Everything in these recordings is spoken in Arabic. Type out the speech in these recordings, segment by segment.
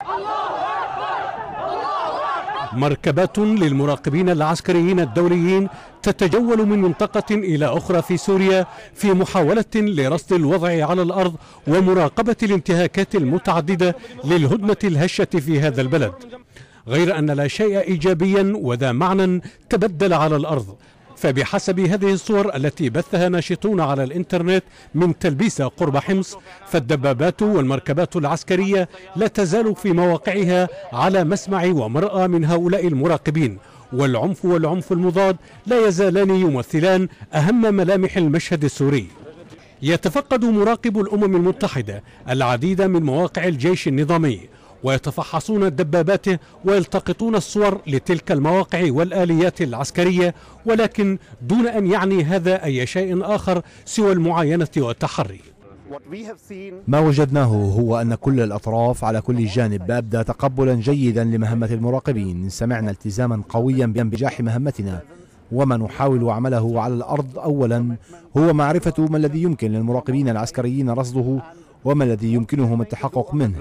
مركبات للمراقبين العسكريين الدوليين تتجول من منطقة إلى أخرى في سوريا في محاولة لرصد الوضع على الأرض ومراقبة الانتهاكات المتعددة للهدنة الهشة في هذا البلد، غير أن لا شيء إيجابيا وذا معنى تبدل على الأرض. فبحسب هذه الصور التي بثها ناشطون على الإنترنت من تلبيسة قرب حمص، فالدبابات والمركبات العسكرية لا تزال في مواقعها على مسمع ومرأى من هؤلاء المراقبين، والعنف المضاد لا يزالان يمثلان أهم ملامح المشهد السوري. يتفقد مراقب الأمم المتحدة العديد من مواقع الجيش النظامي ويتفحصون الدبابات ويلتقطون الصور لتلك المواقع والآليات العسكرية، ولكن دون أن يعني هذا أي شيء آخر سوى المعاينة والتحري. ما وجدناه هو أن كل الأطراف على كل جانب أبدى تقبلا جيدا لمهمة المراقبين. سمعنا التزاما قويا بنجاح مهمتنا، وما نحاول عمله على الأرض أولا هو معرفة ما الذي يمكن للمراقبين العسكريين رصده وما الذي يمكنهم التحقق منه.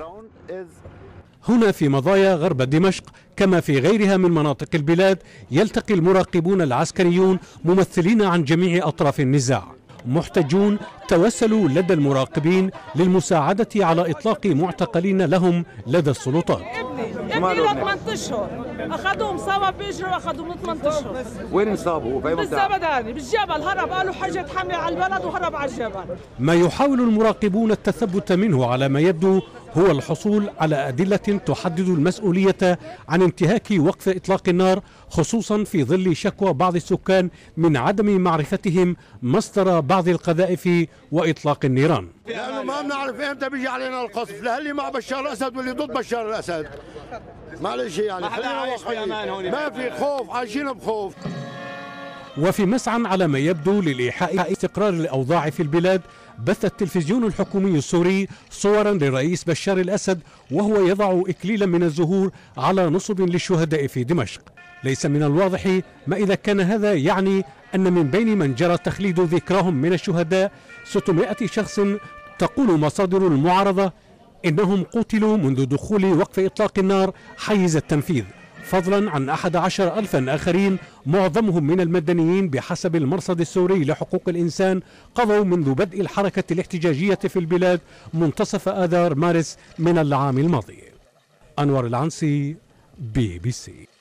هنا في مضايا غرب دمشق كما في غيرها من مناطق البلاد يلتقي المراقبون العسكريون ممثلين عن جميع أطراف النزاع. محتجون توسلوا لدى المراقبين للمساعدة على إطلاق معتقلين لهم لدى السلطات. ابني له 8 اشهر اخذوه مصاب بيجروا اخذوه من 8 اشهر. وين مصابوا؟ بالزبداني بالجبل، هرب قالوا حاجة حمل على البلد وهرب على الجبل. ما يحاول المراقبون التثبت منه على ما يبدو هو الحصول على أدلة تحدد المسؤولية عن انتهاك وقف إطلاق النار، خصوصا في ظل شكوى بعض السكان من عدم معرفتهم مصدر بعض القذائف وإطلاق النيران. لأنه ما بنعرف إمتى بيجي علينا القصف، لا اللي مع بشار الأسد واللي ضد بشار الأسد. معلش يعني ما في خوف، عايشين بخوف. وفي مسعى على ما يبدو للإيحاء استقرار الأوضاع في البلاد، بث التلفزيون الحكومي السوري صورا للرئيس بشار الأسد وهو يضع إكليلا من الزهور على نصب للشهداء في دمشق. ليس من الواضح ما إذا كان هذا يعني أن من بين من جرى تخليد ذكرهم من الشهداء 600 شخص تقول مصادر المعارضة إنهم قتلوا منذ دخول وقف إطلاق النار حيز التنفيذ، فضلا عن 11,000 آخرين معظمهم من المدنيين بحسب المرصد السوري لحقوق الإنسان قضوا منذ بدء الحركة الاحتجاجية في البلاد منتصف آذار مارس من العام الماضي. أنور العنسي، BBC.